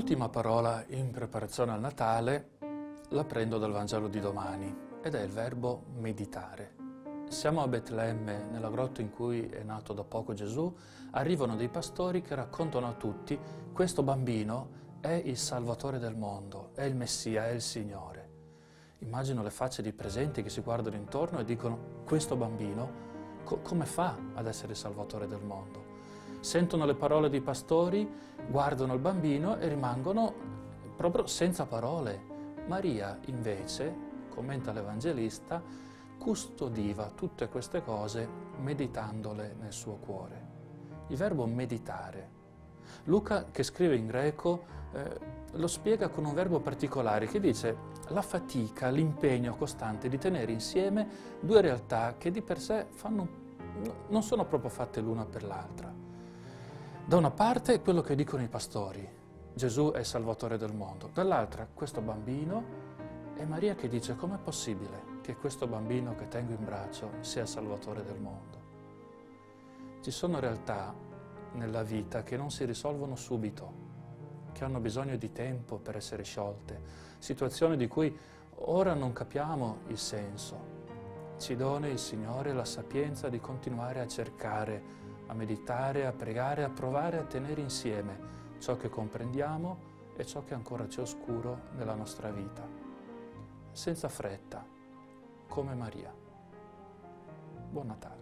L'ultima parola in preparazione al Natale la prendo dal Vangelo di domani ed è il verbo meditare. Siamo a Betlemme, nella grotta in cui è nato da poco Gesù, arrivano dei pastori che raccontano a tutti: questo bambino è il Salvatore del mondo, è il Messia, è il Signore. Immagino le facce dei presenti che si guardano intorno e dicono: questo bambino come fa ad essere il Salvatore del mondo? Sentono le parole dei pastori, guardano il bambino e rimangono proprio senza parole. Maria invece, commenta l'Evangelista, custodiva tutte queste cose meditandole nel suo cuore. Il verbo meditare. Luca, che scrive in greco, lo spiega con un verbo particolare che dice la fatica, l'impegno costante di tenere insieme due realtà che di per sé non sono proprio fatte l'una per l'altra. Da una parte quello che dicono i pastori: Gesù è il Salvatore del mondo. Dall'altra questo bambino e Maria che dice: com'è possibile che questo bambino che tengo in braccio sia il Salvatore del mondo? Ci sono realtà nella vita che non si risolvono subito, che hanno bisogno di tempo per essere sciolte, situazioni di cui ora non capiamo il senso. Ci doni il Signore la sapienza di continuare a cercare, a meditare, a pregare, a provare a tenere insieme ciò che comprendiamo e ciò che ancora c'è oscuro nella nostra vita, senza fretta, come Maria. Buon Natale.